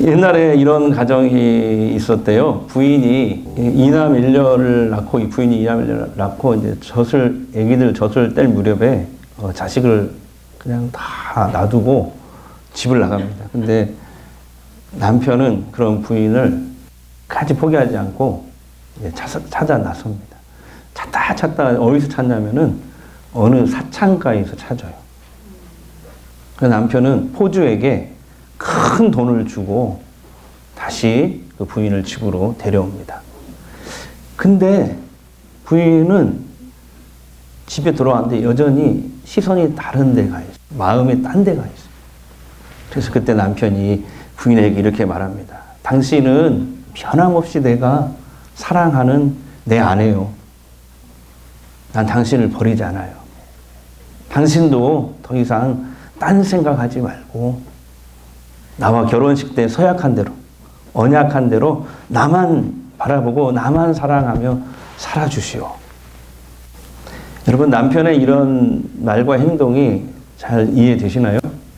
옛날에 이런 가정이 있었대요. 부인이 이남 일녀를 낳고, 이 부인이 이남 일녀를 낳고, 이제 애기들 젖을 뗄 무렵에 자식을 그냥 다 놔두고 집을 나갑니다. 근데 남편은 그런 부인을 까지 포기하지 않고 찾아 나섭니다. 찾다 어디서 찾냐면은 어느 사창가에서 찾아요. 그 남편은 포주에게 큰 돈을 주고 다시 그 부인을 집으로 데려옵니다. 근데 부인은 집에 들어왔는데 여전히 시선이 다른 데 가 있어요. 마음이 딴 데 가 있어요. 그래서 그때 남편이 부인에게 이렇게 말합니다. 당신은 변함없이 내가 사랑하는 내 아내요. 난 당신을 버리지 않아요. 당신도 더 이상 딴 생각하지 말고 나와 결혼식 때 서약한 대로, 언약한 대로 나만 바라보고 나만 사랑하며 살아주시오. 여러분, 남편의 이런 말과 행동이 잘 이해되시나요?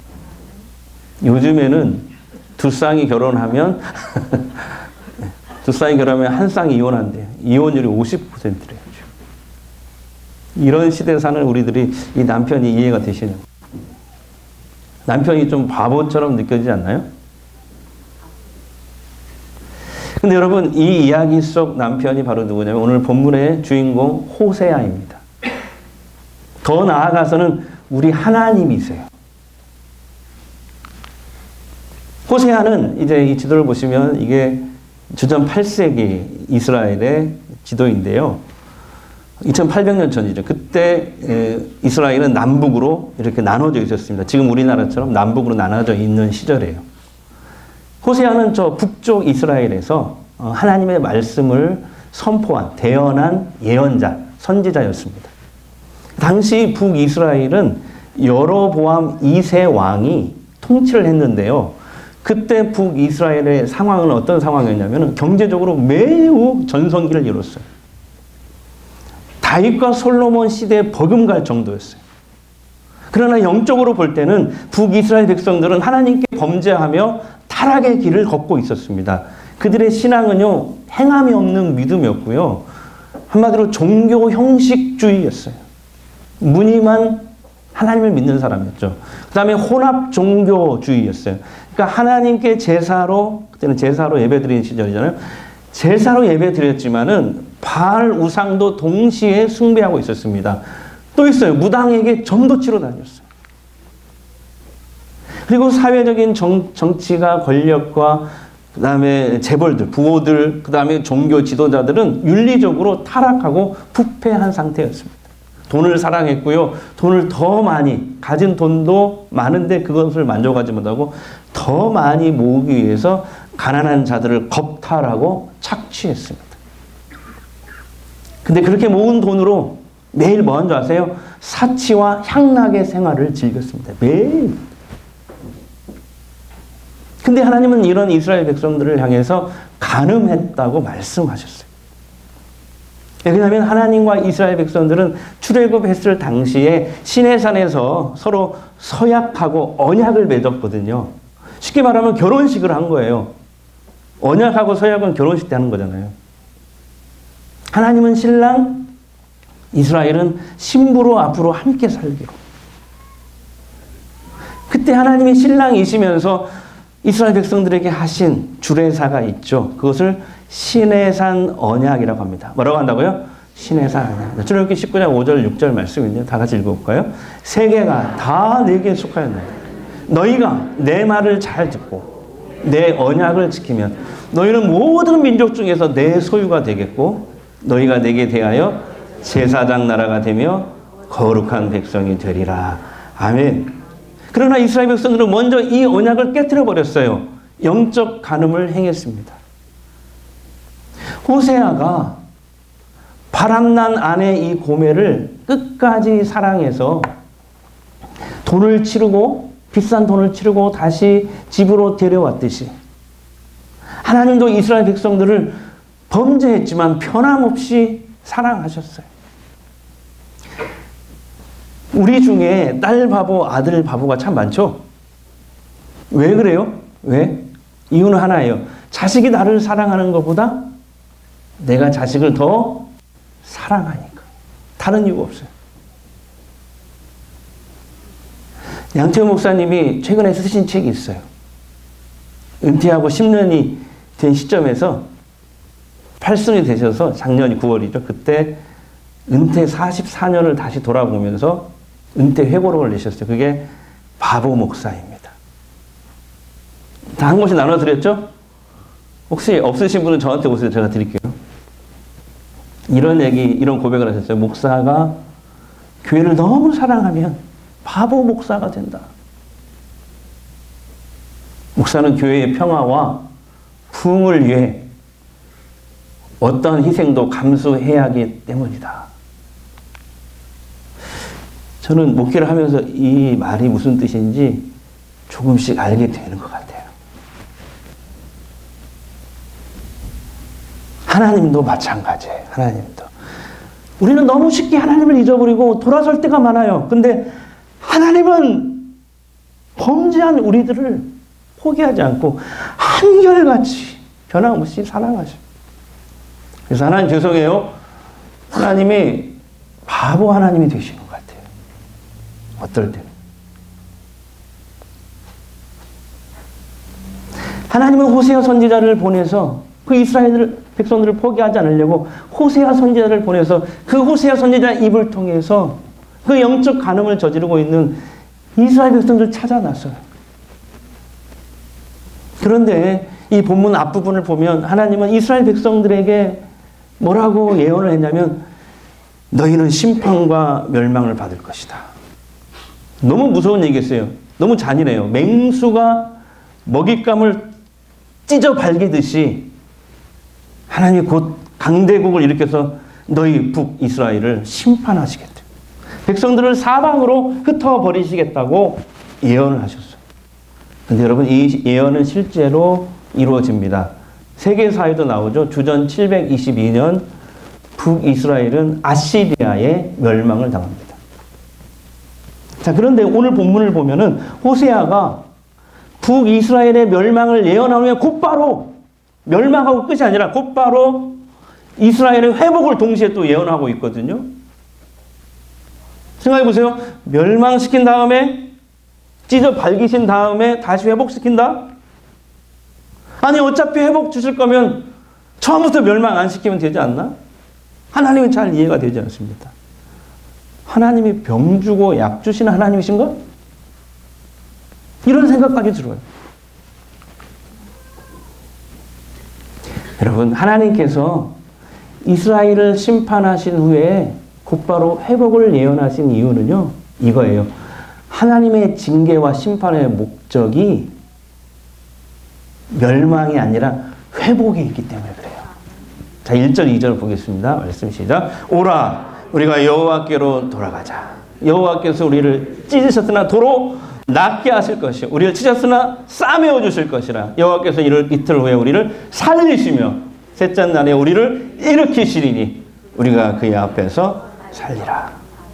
요즘에는 두 쌍이 결혼하면 한 쌍이 이혼한대요. 이혼율이 50%래요. 이런 시대에 사는 우리들이 이 남편이 이해가 되시냐고. 남편이 좀 바보처럼 느껴지지 않나요? 근데 여러분, 이 이야기 속 남편이 바로 누구냐면 오늘 본문의 주인공 호세아입니다. 더 나아가서는 우리 하나님이세요. 호세아는 이제 이 지도를 보시면 이게 주전 8세기 이스라엘의 지도인데요. 2800년 전이죠. 그때 이스라엘은 남북으로 이렇게 나눠져 있었습니다. 지금 우리나라처럼 남북으로 나눠져 있는 시절이에요. 호세아는 저 북쪽 이스라엘에서 하나님의 말씀을 선포한, 대언한 예언자, 선지자였습니다. 당시 북이스라엘은 여로보암 2세 왕이 통치를 했는데요. 그때 북이스라엘의 상황은 어떤 상황이었냐면 경제적으로 매우 전성기를 이뤘어요. 다윗과 솔로몬 시대에 버금갈 정도였어요. 그러나 영적으로 볼 때는 북이스라엘 백성들은 하나님께 범죄하며 타락의 길을 걷고 있었습니다. 그들의 신앙은요, 행함이 없는 믿음이었고요. 한마디로 종교 형식주의였어요. 무늬만 하나님을 믿는 사람이었죠. 그 다음에 혼합 종교주의였어요. 그러니까 하나님께 제사로, 그때는 제사로 예배드리는 시절이잖아요. 제사로 예배드렸지만은 바알 우상도 동시에 숭배하고 있었습니다. 또 있어요. 무당에게 점도 치러 다녔어요. 그리고 사회적인 정치가 권력과 그 다음에 재벌들, 부호들, 그 다음에 종교 지도자들은 윤리적으로 타락하고 부패한 상태였습니다. 돈을 사랑했고요. 돈을 더 많이, 가진 돈도 많은데 그것을 만족하지 못하고 더 많이 모으기 위해서 가난한 자들을 겁탈하고 착취했습니다. 근데 그렇게 모은 돈으로 매일 뭐 한 줄 아세요? 사치와 향락의 생활을 즐겼습니다. 매일. 근데 하나님은 이런 이스라엘 백성들을 향해서 간음했다고 말씀하셨어요. 왜냐하면 하나님과 이스라엘 백성들은 출애굽했을 당시에 시내산에서 서로 서약하고 언약을 맺었거든요. 쉽게 말하면 결혼식을 한 거예요. 언약하고 서약은 결혼식 때 하는 거잖아요. 하나님은 신랑, 이스라엘은 신부로 앞으로 함께 살기로. 그때 하나님이 신랑이시면서 이스라엘 백성들에게 하신 주례사가 있죠. 그것을 시내산 언약이라고 합니다. 뭐라고 한다고요? 시내산 언약. 출애굽기 19장 5절 6절 말씀인데요. 다 같이 읽어볼까요? 세계가 다 내게 속하였나이다. 너희가 내 말을 잘 듣고 내 언약을 지키면 너희는 모든 민족 중에서 내 소유가 되겠고 너희가 내게 대하여 제사장 나라가 되며 거룩한 백성이 되리라. 아멘. 그러나 이스라엘 백성들은 먼저 이 언약을 깨트려 버렸어요. 영적 간음을 행했습니다. 호세아가 바람난 아내 이 고멜을 끝까지 사랑해서 돈을 치르고 비싼 돈을 치르고 다시 집으로 데려왔듯이 하나님도 이스라엘 백성들을 범죄했지만 변함없이 사랑하셨어요. 우리 중에 딸 바보, 아들 바보가 참 많죠? 왜 그래요? 왜? 이유는 하나예요. 자식이 나를 사랑하는 것보다 내가 자식을 더 사랑하니까. 다른 이유가 없어요. 양태호 목사님이 최근에 쓰신 책이 있어요. 은퇴하고 10년이 된 시점에서 8순이 되셔서 작년이 9월이죠. 그때 은퇴 44년을 다시 돌아보면서 은퇴 회고록을 내셨어요. 그게 바보 목사입니다. 다 한 곳이 나눠드렸죠? 혹시 없으신 분은 저한테 오세요. 제가 드릴게요. 이런 얘기, 이런 고백을 하셨어요. 목사가 교회를 너무 사랑하면 바보 목사가 된다. 목사는 교회의 평화와 부흥을 위해 어떤 희생도 감수해야 하기 때문이다. 저는 목회를 하면서 이 말이 무슨 뜻인지 조금씩 알게 되는 것 같아요. 하나님도 마찬가지예요. 하나님도. 우리는 너무 쉽게 하나님을 잊어버리고 돌아설 때가 많아요. 근데 하나님은 범죄한 우리들을 포기하지 않고 한결같이 변함없이 사랑하셔. 그래서 하나님 죄송해요. 하나님이 바보 하나님이 되시는 것 같아요. 어떨 때는. 하나님은 호세아 선지자를 보내서 그 이스라엘 백성들을 포기하지 않으려고 호세아 선지자를 보내서 그 호세아 선지자 입을 통해서 그 영적 간음을 저지르고 있는 이스라엘 백성들을 찾아놨어요. 그런데 이 본문 앞부분을 보면 하나님은 이스라엘 백성들에게 뭐라고 예언을 했냐면 너희는 심판과 멸망을 받을 것이다. 너무 무서운 얘기였어요. 너무 잔인해요. 맹수가 먹잇감을 찢어 발기듯이 하나님이 곧 강대국을 일으켜서 너희 북이스라엘을 심판하시겠다. 백성들을 사방으로 흩어버리시겠다고 예언을 하셨어요. 그런데 여러분 이 예언은 실제로 이루어집니다. 세계사에도 나오죠. 주전 722년 북이스라엘은 아시리아의 멸망을 당합니다. 자, 그런데 오늘 본문을 보면은 호세아가 북이스라엘의 멸망을 예언하면 곧바로 멸망하고 끝이 아니라 곧바로 이스라엘의 회복을 동시에 또 예언하고 있거든요. 생각해 보세요. 멸망시킨 다음에 찢어 발기신 다음에 다시 회복시킨다? 아니 어차피 회복 주실 거면 처음부터 멸망 안 시키면 되지 않나? 하나님은 잘 이해가 되지 않습니다. 하나님이 병 주고 약 주시는 하나님이신가? 이런 생각까지 들어요. 여러분 하나님께서 이스라엘을 심판하신 후에 곧바로 회복을 예언하신 이유는요. 이거예요. 하나님의 징계와 심판의 목적이 멸망이 아니라 회복이 있기 때문에 그래요. 자, 1절, 2절 보겠습니다. 말씀 시작. 오라, 우리가 여호와께로 돌아가자. 여호와께서 우리를 찢으셨으나 도로 낫게 하실 것이요. 우리를 찢었으나 싸매어 주실 것이라. 여호와께서 이틀 후에 우리를 살리시며 셋째 날에 우리를 일으키시리니 우리가 그의 앞에서 살리라.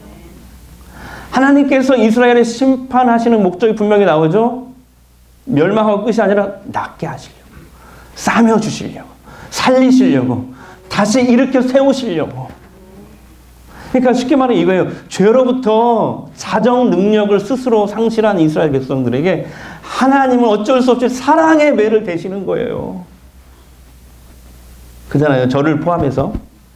하나님께서 이스라엘을 심판하시는 목적이 분명히 나오죠. 멸망하고 끝이 아니라 낫게 하시려고, 싸매어 주시려고, 살리시려고, 다시 일으켜 세우시려고. 그러니까 쉽게 말해 이거예요. 죄로부터 자정 능력을 스스로 상실한 이스라엘 백성들에게 하나님은 어쩔 수 없이 사랑의 매를 대시는 거예요. 그잖아요. 저를 포함해서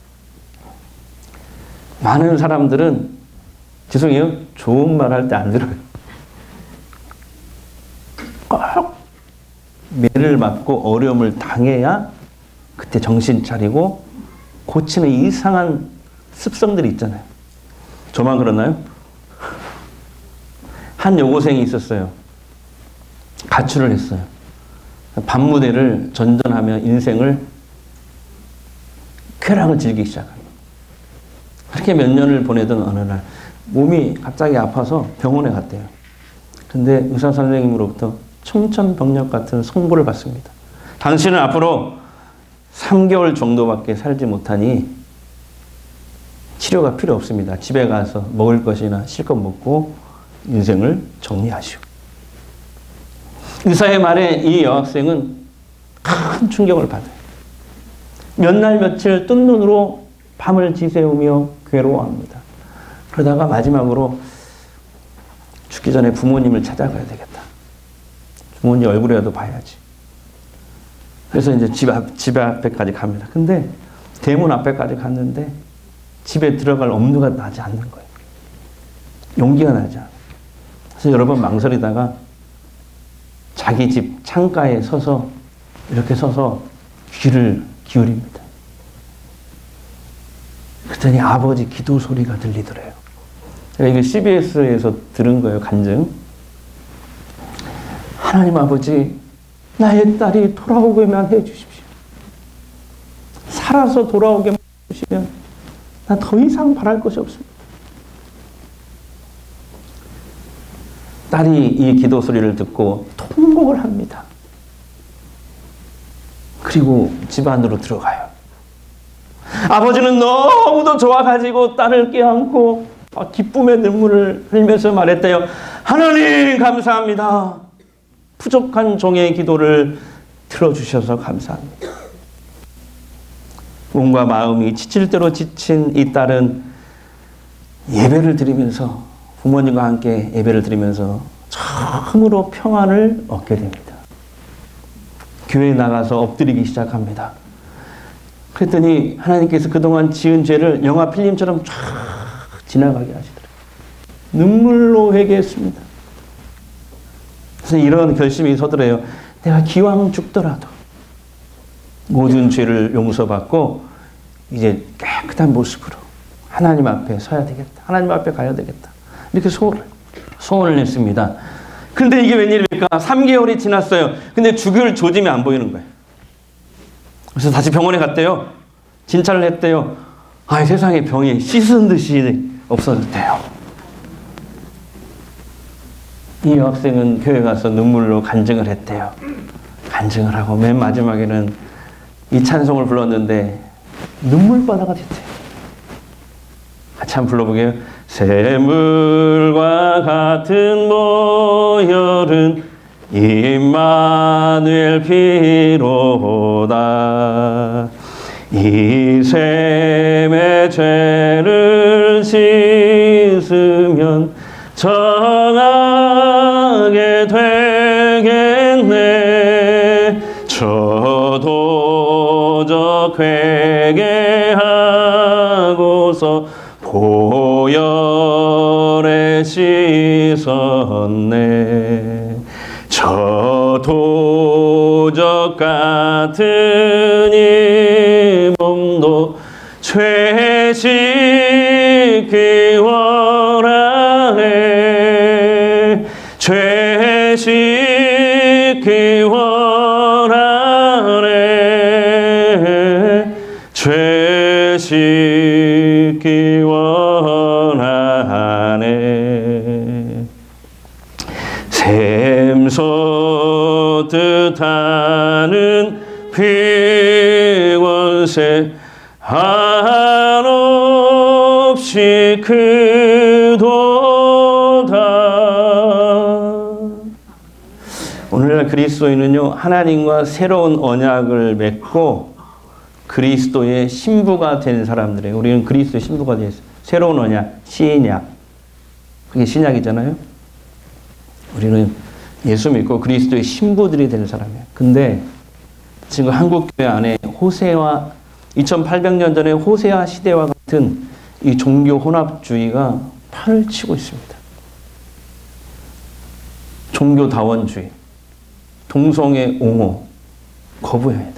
많은 사람들은 죄송해요. 좋은 말 할 때 안 들어요. 꼭 매를 맞고 어려움을 당해야 그때 정신 차리고 고치는 이상한 습성들이 있잖아요. 저만 그러나요? 한 여고생이 있었어요. 가출을 했어요. 밤무대를 전전하며 인생을 쾌락을 즐기기 시작합니다. 그렇게 몇 년을 보내던 어느 날 몸이 갑자기 아파서 병원에 갔대요. 근데 의사 선생님으로부터 청천벽력 같은 송부를 받습니다. 당신은 앞으로 3개월 정도밖에 살지 못하니 치료가 필요 없습니다. 집에 가서 먹을 것이나 실컷 먹고 인생을 정리하시오. 의사의 말에 이 여학생은 큰 충격을 받아요. 몇 날 며칠 뜬 눈으로 밤을 지새우며 괴로워합니다. 그러다가 마지막으로 죽기 전에 부모님을 찾아가야 되겠다. 부모님 얼굴이라도 봐야지. 그래서 이제 집 앞에까지 갑니다. 근데 대문 앞에까지 갔는데 집에 들어갈 엄두가 나지 않는 거예요. 용기가 나지 않아요. 그래서 여러 번 망설이다가 자기 집 창가에 서서 이렇게 서서 귀를 기울입니다. 그랬더니 아버지 기도 소리가 들리더래요. 제가 이게 CBS에서 들은 거예요, 간증. 하나님 아버지, 나의 딸이 돌아오게만 해주십시오. 살아서 돌아오게만 해주시면 나 더 이상 바랄 것이 없습니다. 딸이 이 기도 소리를 듣고 통곡을 합니다. 그리고 집 안으로 들어가요. 아버지는 너무도 좋아가지고 딸을 껴안고 기쁨의 눈물을 흘리면서 말했대요. 하나님 감사합니다. 부족한 종의 기도를 들어주셔서 감사합니다. 몸과 마음이 지칠 대로 지친 이 딸은 예배를 드리면서 부모님과 함께 예배를 드리면서 처음으로 평안을 얻게 됩니다. 교회에 나가서 엎드리기 시작합니다. 그랬더니 하나님께서 그동안 지은 죄를 영화 필름처럼 쫙 지나가게 하시더라고요. 눈물로 회개했습니다. 그래서 이런 결심이 서더래요. 내가 기왕 죽더라도 모든 죄를 용서받고 이제 깨끗한 모습으로 하나님 앞에 서야 되겠다. 하나님 앞에 가야 되겠다. 이렇게 소원을 냈습니다. 근데 이게 웬일입니까? 3개월이 지났어요. 근데 죽을 조짐이 안 보이는 거예요. 그래서 다시 병원에 갔대요. 진찰을 했대요. 아, 세상에 병이 씻은 듯이 없어졌대요. 이 여학생은 교회 가서 눈물로 간증을 했대요. 간증을 하고 맨 마지막에는 이 찬송을 불렀는데 눈물바다가 됐대요. 같이 한번 불러보게요. 샘물과 같은 모혈은 임마누엘 피로다. 이 샘의 죄를 씻으면 정하게 되겠네. 저도적 회개하고서 보혈에 씻었네. 저 도적 같은 이 몸도 죄 씻기 원하네. 죄 씻기 원하네. 죄 씻기 원하네. 샘솟듯 하는 피원세 한없이 크도다. 오늘날 그리스도인은요, 하나님과 새로운 언약을 맺고 그리스도의 신부가 된 사람들이에요. 우리는 그리스도의 신부가 되었어요. 새로운 언약, 신약. 그게 신약이잖아요. 우리는 예수 믿고 그리스도의 신부들이 되는 사람이에요. 근데 지금 한국교회 안에 호세와 2800년 전에 호세아 시대와 같은 이 종교 혼합주의가 판을 치고 있습니다. 종교다원주의, 동성애 옹호 거부해야 됩니다.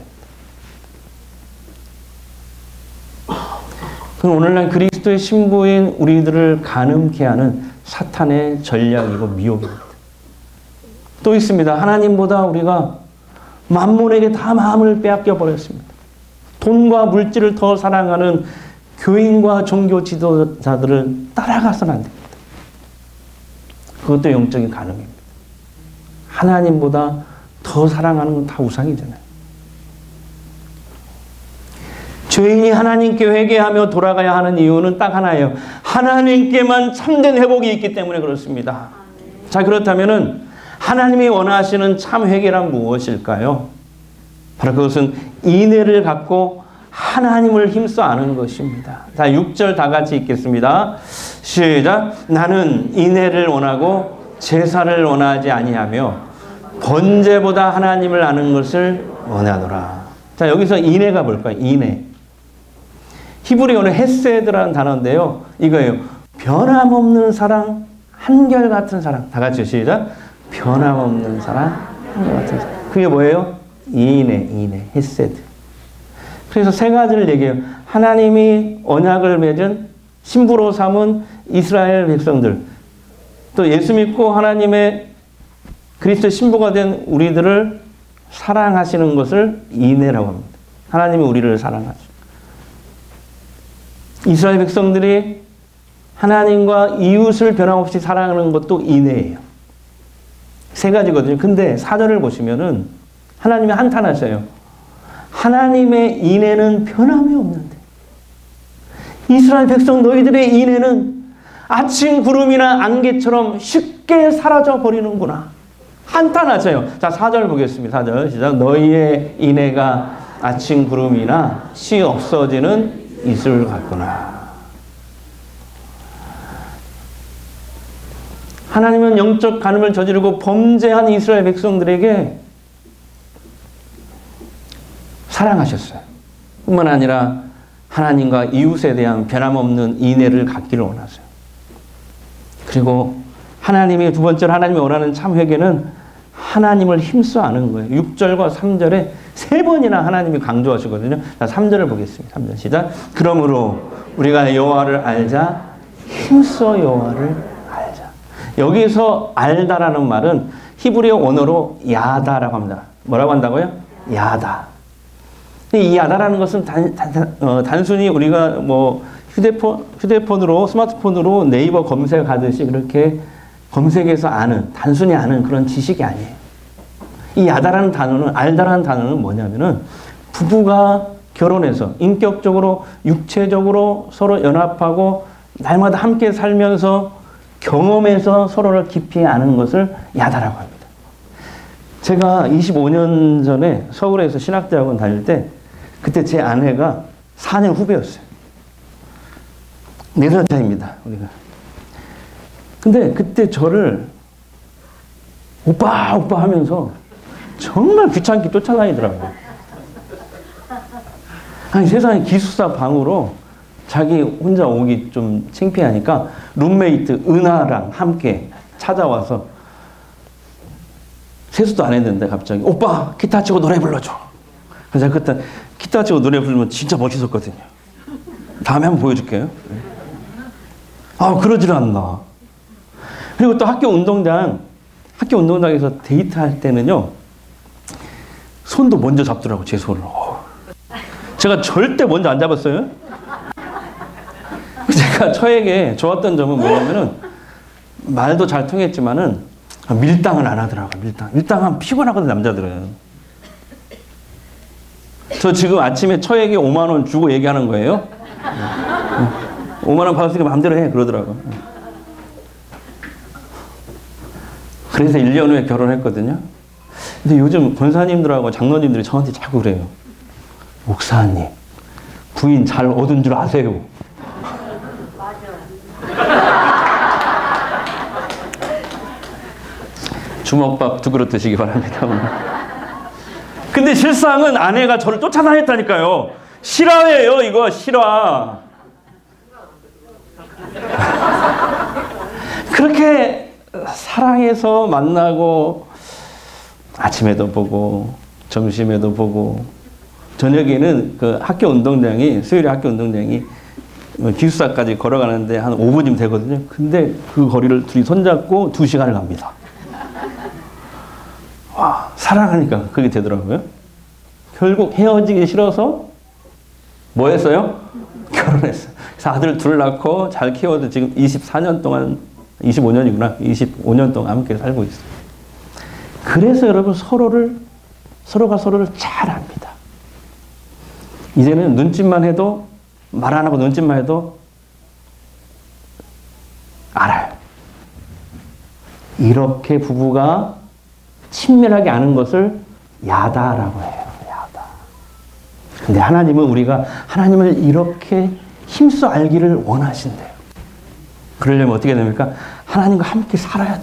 그럼 오늘날 그리스도의 신부인 우리들을 가늠케 하는 사탄의 전략이고 미혹입니다. 또 있습니다. 하나님보다 우리가 만몬에게 다 마음을 빼앗겨 버렸습니다. 돈과 물질을 더 사랑하는 교인과 종교 지도자들을 따라가서는 안 됩니다. 그것도 영적인 간음입니다. 하나님보다 더 사랑하는 건 다 우상이잖아요. 죄인이 하나님께 회개하며 돌아가야 하는 이유는 딱 하나예요. 하나님께만 참된 회복이 있기 때문에 그렇습니다. 자, 그렇다면은 하나님이 원하시는 참 회개란 무엇일까요? 바로 그것은 인애를 갖고 하나님을 힘써 아는 것입니다. 자, 6절 다 같이 읽겠습니다. 시작. 나는 인애를 원하고 제사를 원하지 아니하며 번제보다 하나님을 아는 것을 원하노라. 자, 여기서 인애가 뭘까요? 인애. 히브리어는 헤세드라는 단어인데요. 이거예요. 변함없는 사랑, 한결같은 사랑. 다 같이 시작. 변함없는 사랑, 한결같은 사랑. 그게 뭐예요? 인애, 헤세드. 그래서 세 가지를 얘기해요. 하나님이 언약을 맺은 신부로 삼은 이스라엘 백성들, 또 예수 믿고 하나님의 그리스도 신부가 된 우리들을 사랑하시는 것을 인애라고 합니다. 하나님이 우리를 사랑하죠. 이스라엘 백성들이 하나님과 이웃을 변함없이 사랑하는 것도 인애예요. 세 가지거든요. 근데 4절을 보시면은 하나님이 한탄하셔요. 하나님의 인애는 변함이 없는데 이스라엘 백성 너희들의 인애는 아침 구름이나 안개처럼 쉽게 사라져 버리는구나. 한탄하세요. 자, 4절 보겠습니다. 4절 시작. 너희의 인애가 아침 구름이나 시 없어지는 이슬 같구나. 하나님은 영적 간음을 저지르고 범죄한 이스라엘 백성들에게 사랑하셨어요. 뿐만 아니라 하나님과 이웃에 대한 변함없는 인애를 갖기를 원하세요. 그리고 하나님이 두 번째로 하나님이 원하는 참 회개는 하나님을 힘써 아는 거예요. 6절과 3절에 세 번이나 하나님이 강조하시거든요. 자, 3절을 보겠습니다. 3절 시작. 그러므로 우리가 여호와를 알자, 힘써 여호와를 알자. 여기서 알다라는 말은 히브리어 원어로 야다라고 합니다. 뭐라고 한다고요? 야다. 이 야다라는 것은 단순히 우리가 뭐 휴대폰으로, 스마트폰으로 네이버 검색하듯이 그렇게 검색해서 아는, 단순히 아는 그런 지식이 아니에요. 이 야다라는 단어는, 알다라는 단어는 뭐냐면은 부부가 결혼해서 인격적으로, 육체적으로 서로 연합하고 날마다 함께 살면서 경험해서 서로를 깊이 아는 것을 야다라고 합니다. 제가 25년 전에 서울에서 신학대학원 다닐 때 그때 제 아내가 4년 후배였어요. 4살 차이입니다, 우리가. 근데 그때 저를 오빠 하면서 정말 귀찮게 쫓아다니더라고요. 아니, 세상에 기숙사 방으로 자기 혼자 오기 좀 창피하니까 룸메이트 은하랑 함께 찾아와서 세수도 안 했는데 갑자기 오빠 기타 치고 노래 불러줘. 그래서 제가 그때 기타 치고 노래 부르면 진짜 멋있었거든요. 다음에 한번 보여줄게요. 아, 그러질 않나. 그리고 또 학교 운동장에서 데이트할 때는요, 손도 먼저 잡더라고, 제 손을. 제가 절대 먼저 안 잡았어요. 제가 저에게 좋았던 점은 뭐냐면은, 말도 잘 통했지만은, 밀당을 안 하더라고요, 밀당하면 피곤하거든, 남자들은. 저 지금 아침에 처에게 5만 원 주고 얘기하는 거예요. 5만 원 받았으니까 마음대로 해, 그러더라고요. 그래서 1년 후에 결혼했거든요. 근데 요즘 권사님들하고 장로님들이 저한테 자꾸 그래요. 목사님, 부인 잘 얻은 줄 아세요? 주먹밥 2그릇 드시기 바랍니다. 근데 실상은 아내가 저를 쫓아다녔다니까요. 실화예요, 이거 실화. 그렇게 사랑해서 만나고 아침에도 보고 점심에도 보고 저녁에는 그 학교 운동장이, 수요일에 학교 운동장이 기숙사까지 걸어가는데 한 5분이면 되거든요. 근데 그 거리를 둘이 손잡고 2시간을 갑니다. 와, 사랑하니까 그게 되더라고요. 결국 헤어지기 싫어서 뭐 했어요? 결혼했어요. 그래서 아들 둘 낳고 잘 키워도 지금 24년 동안, 25년이구나. 25년 동안 함께 살고 있어요. 그래서 여러분 서로가 서로를 잘 압니다. 이제는 눈짓만 해도, 말 안 하고 눈짓만 해도 알아요. 이렇게 부부가 친밀하게 아는 것을 야다라고 해요. 야다. 근데 하나님은 우리가 하나님을 이렇게 힘써 알기를 원하신대요. 그러려면 어떻게 됩니까? 하나님과 함께 살아야 돼요.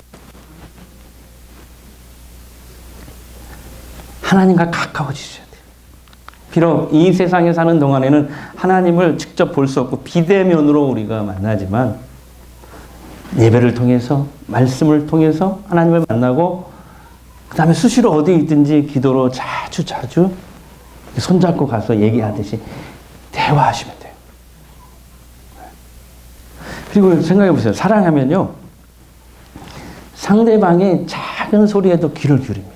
하나님과 가까워지셔야 돼요. 비록 이 세상에 사는 동안에는 하나님을 직접 볼 수 없고 비대면으로 우리가 만나지만 예배를 통해서 말씀을 통해서 하나님을 만나고 그 다음에 수시로 어디 있든지 기도로 자주 손잡고 가서 얘기하듯이 대화하시면 돼요. 그리고 생각해 보세요. 사랑하면요, 상대방의 작은 소리에도 귀를 기울입니다.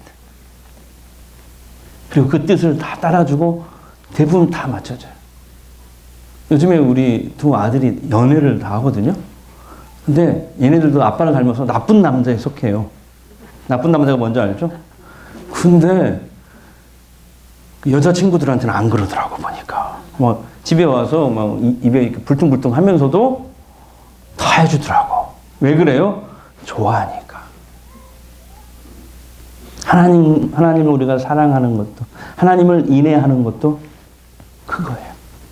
그리고 그 뜻을 다 따라주고 대부분 다 맞춰져요. 요즘에 우리 두 아들이 연애를 다 하거든요. 근데 얘네들도 아빠를 닮아서 나쁜 남자에 속해요. 나쁜 남자가 뭔지 알죠? 근데 여자친구들한테는 안 그러더라고 보니까. 뭐 집에 와서 막 입에 이렇게 불퉁불퉁 하면서도 다 해주더라고. 왜 그래요? 좋아하니까. 하나님을 우리가 사랑하는 것도, 하나님을 인내하는 것도 그거예요.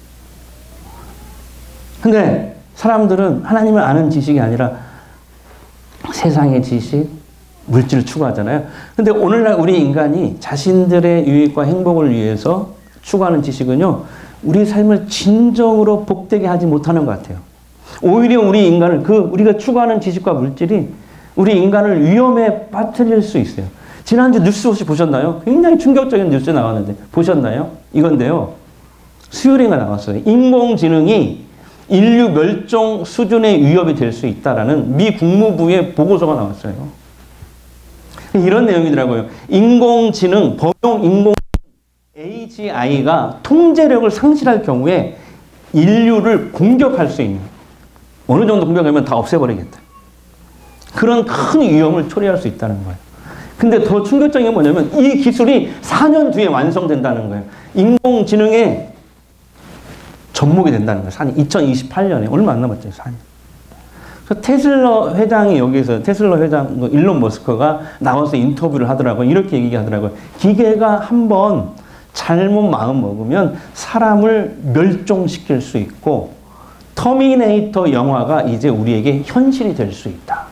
근데 사람들은 하나님을 아는 지식이 아니라 세상의 지식, 물질을 추구하잖아요. 근데 오늘날 우리 인간이 자신들의 유익과 행복을 위해서 추구하는 지식은요, 우리 삶을 진정으로 복되게 하지 못하는 것 같아요. 오히려 우리 인간을, 우리가 추구하는 지식과 물질이 우리 인간을 위험에 빠뜨릴 수 있어요. 지난주 뉴스 혹시 보셨나요? 굉장히 충격적인 뉴스 나왔는데 보셨나요? 이건데요. 수요일인가 나왔어요. 인공지능이 인류 멸종 수준의 위협이 될 수 있다라는 미 국무부의 보고서가 나왔어요. 이런 내용이더라고요. 인공지능, 범용 인공 AGI가 통제력을 상실할 경우에 인류를 공격할 수 있는, 어느 정도 공격하면 다 없애버리겠다. 그런 큰 위험을 초래할 수 있다는 거예요. 근데 더 충격적인 게 뭐냐면 이 기술이 4년 뒤에 완성된다는 거예요. 인공지능의 접목이 된다는 거예요. 2028년에 얼마 안 남았죠. 4년. 그래서 테슬라 회장이 여기서, 테슬라 회장 일론 머스크가 나와서 인터뷰를 하더라고요. 이렇게 얘기하더라고요. 기계가 한번 잘못 마음 먹으면 사람을 멸종시킬 수 있고 터미네이터 영화가 이제 우리에게 현실이 될 수 있다.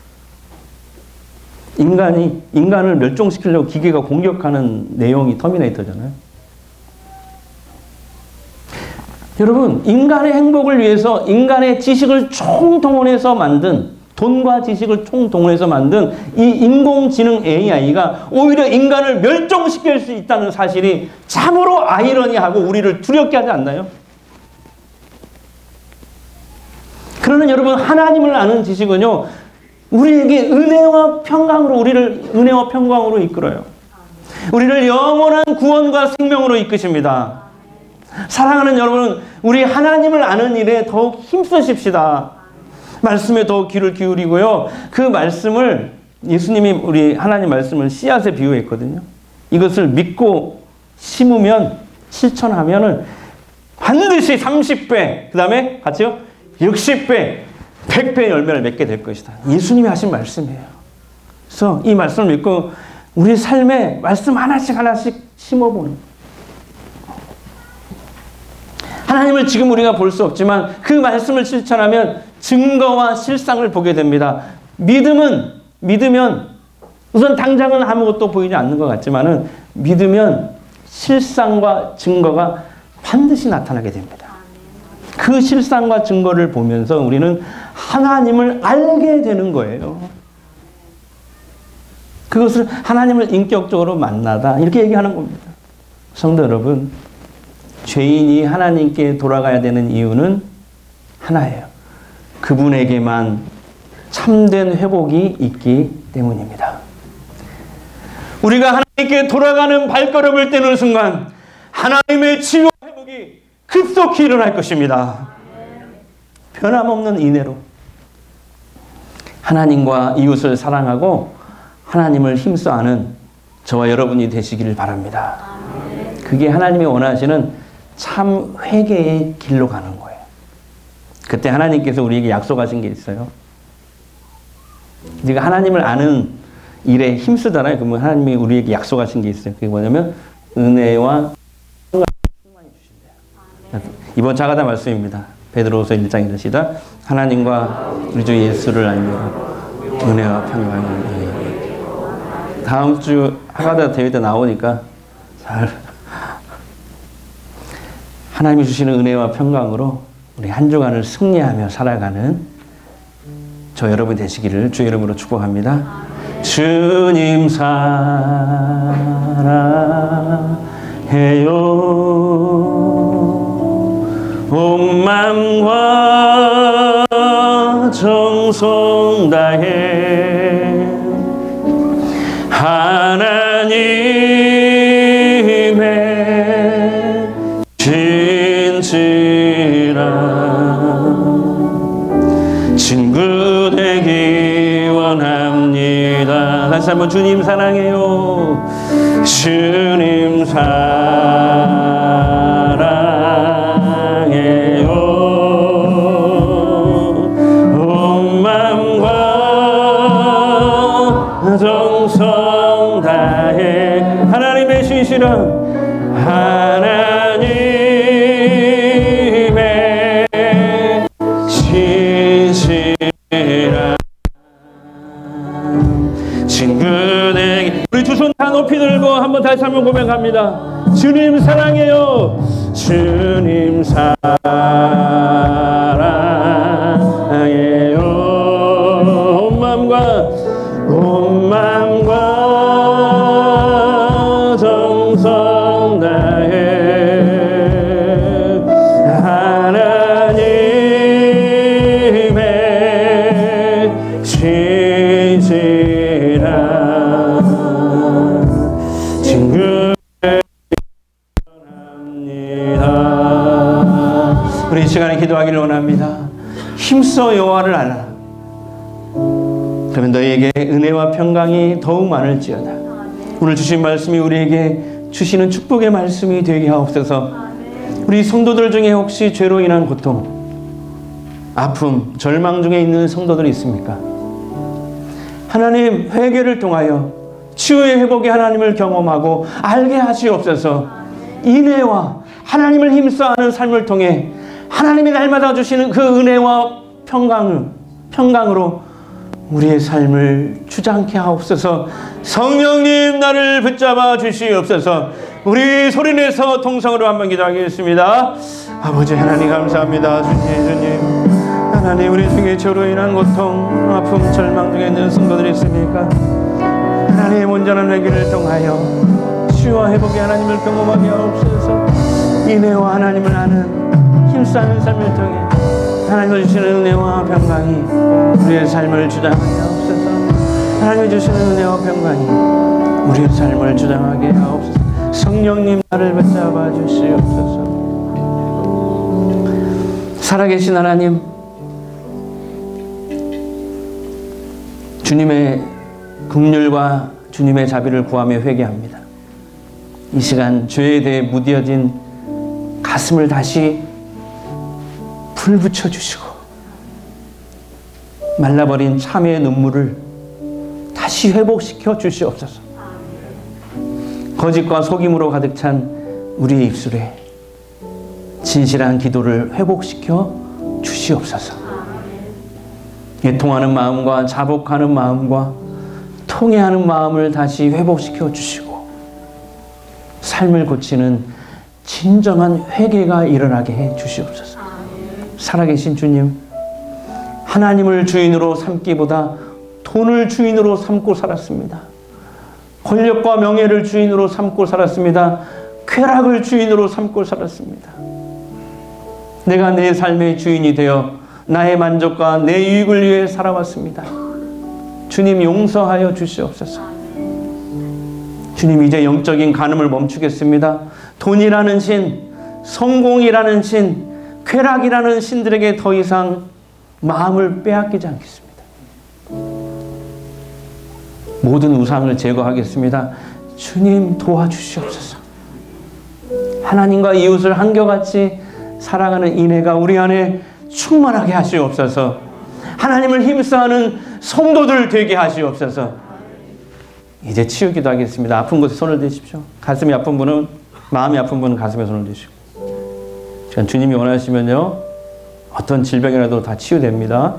인간을 멸종시키려고 기계가 공격하는 내용이 터미네이터잖아요. 여러분, 인간의 행복을 위해서 인간의 지식을 총동원해서 만든, 돈과 지식을 총동원해서 만든 이 인공지능 AI가 오히려 인간을 멸종시킬 수 있다는 사실이 참으로 아이러니하고 우리를 두렵게 하지 않나요? 그러나 여러분, 하나님을 아는 지식은요, 우리에게 은혜와 평강으로 이끌어요. 우리를 영원한 구원과 생명으로 이끄십니다. 사랑하는 여러분, 우리 하나님을 아는 일에 더욱 힘쓰십시다. 말씀에 더욱 귀를 기울이고요. 그 말씀을, 예수님이 우리 하나님 말씀을 씨앗에 비유했거든요. 이것을 믿고 심으면, 실천하면은 반드시 30배, 그 다음에 같이요, 60배, 100배의 열매를 맺게 될 것이다. 예수님이 하신 말씀이에요. 그래서 이 말씀을 믿고 우리 삶에 말씀 하나씩 심어보는 거예요. 하나님을 지금 우리가 볼 수 없지만 그 말씀을 실천하면 증거와 실상을 보게 됩니다. 믿으면 우선 당장은 아무것도 보이지 않는 것 같지만은 믿으면 실상과 증거가 반드시 나타나게 됩니다. 그 실상과 증거를 보면서 우리는 하나님을 알게 되는 거예요. 그것을 하나님을 인격적으로 만나다, 이렇게 얘기하는 겁니다. 성도 여러분, 죄인이 하나님께 돌아가야 되는 이유는 하나예요. 그분에게만 참된 회복이 있기 때문입니다. 우리가 하나님께 돌아가는 발걸음을 떼는 순간 하나님의 치유와 회복이 급속히 일어날 것입니다. 변함없는 인애로 하나님과 이웃을 사랑하고 하나님을 힘써 아는 저와 여러분이 되시기를 바랍니다. 그게 하나님이 원하시는 참 회개의 길로 가는 거예요. 그때 하나님께서 우리에게 약속하신 게 있어요. 네가 하나님을 아는 일에 힘쓰잖아요. 그러면 하나님이 우리에게 약속하신 게 있어요. 그게 뭐냐면 은혜와 평강이 이번 자가다 말씀입니다. 베드로후서 1장입니다. 시작. 하나님과 우리 주 예수를 알며 은혜와 평강이. 다음 주 하가다 대회 때 나오니까 잘 하나님이 주시는 은혜와 평강으로 우리 한 주간을 승리하며 살아가는 저 여러분 되시기를 주의 이름으로 축복합니다. 주님 사랑해요. 온 마음과 정성 다해 하나님의 진실한 친구 되기 원합니다. 다시 한번 주님 사랑해요. 주님 사랑해요. 온 마음과 정성 다해 하나님의 신실한 하나님의 신실한 친구에게 우리 두 손 다 높이 들고 한번 다시 한번 고백합니다. 주님 사랑해요. 주님 사랑해요. 온 마음과 정성 다해 하나님의 진실한 친구 원합니다. 우리 이 시간에 기도하기를 원합니다. 힘써 여호와를 알라. 그러면 너희에게 은혜와 평강이 더욱 많을지어다. 오늘 주신 말씀이 우리에게 주시는 축복의 말씀이 되게 하옵소서. 우리 성도들 중에 혹시 죄로 인한 고통, 아픔, 절망 중에 있는 성도들이 있습니까? 하나님, 회개를 통하여 치유의 회복의 하나님을 경험하고 알게 하시옵소서. 인애와 하나님을 힘써하는 삶을 통해 하나님이 날마다 주시는 그 은혜와 평강으로 우리의 삶을 주장케 하옵소서. 성령님 나를 붙잡아 주시옵소서. 우리 소리내서 통성으로 한번 기도하겠습니다. 아버지 하나님 감사합니다. 주님 하나님, 우리 중에 죄로 인한 고통, 아픔, 절망 중에 있는 성도들이 있습니까? 하나님 온전한 회개를 통하여 치유와 회복의 하나님을 경험하게 하옵소서. 인애와 하나님을 아는 힘쓰는 삶을 통해 하나님이 주시는 은혜와 평강이 우리의 삶을 주장하게 하옵소서. 하나님이 주시는 은혜와 평강이 우리의 삶을 주장하게 하옵소서. 성령님 나를 붙잡아 주시옵소서. 살아계신 하나님, 주님의 긍휼과 주님의 자비를 구하며 회개합니다. 이 시간 죄에 대해 무뎌진 가슴을 다시 불 붙여주시고 말라버린 참회의 눈물을 다시 회복시켜 주시옵소서. 거짓과 속임으로 가득 찬 우리의 입술에 진실한 기도를 회복시켜 주시옵소서. 애통하는 마음과 자복하는 마음과 통회하는 마음을 다시 회복시켜 주시고 삶을 고치는 진정한 회개가 일어나게 해 주시옵소서. 살아계신 주님, 하나님을 주인으로 삼기보다 돈을 주인으로 삼고 살았습니다. 권력과 명예를 주인으로 삼고 살았습니다. 쾌락을 주인으로 삼고 살았습니다. 내가 내 삶의 주인이 되어 나의 만족과 내 유익을 위해 살아왔습니다. 주님 용서하여 주시옵소서. 주님, 이제 영적인 간음을 멈추겠습니다. 돈이라는 신, 성공이라는 신, 쾌락이라는 신들에게 더 이상 마음을 빼앗기지 않겠습니다. 모든 우상을 제거하겠습니다. 주님 도와주시옵소서. 하나님과 이웃을 한결같이 사랑하는 인애가 우리 안에 충만하게 하시옵소서. 하나님을 힘써하는 성도들 되게 하시옵소서. 이제 치유기도 하겠습니다. 아픈 곳에 손을 대십시오. 가슴이 아픈 분은, 마음이 아픈 분은 가슴에 손을 대시고, 주님이 원하시면요, 어떤 질병이라도 다 치유됩니다.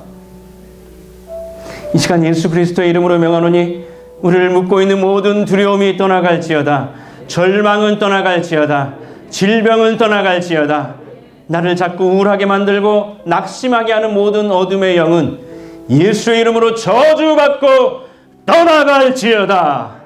이 시간 예수 그리스도의 이름으로 명하노니 우리를 묶고 있는 모든 두려움이 떠나갈지어다. 절망은 떠나갈지어다. 질병은 떠나갈지어다. 나를 자꾸 우울하게 만들고 낙심하게 하는 모든 어둠의 영은 예수의 이름으로 저주받고 떠나갈지어다.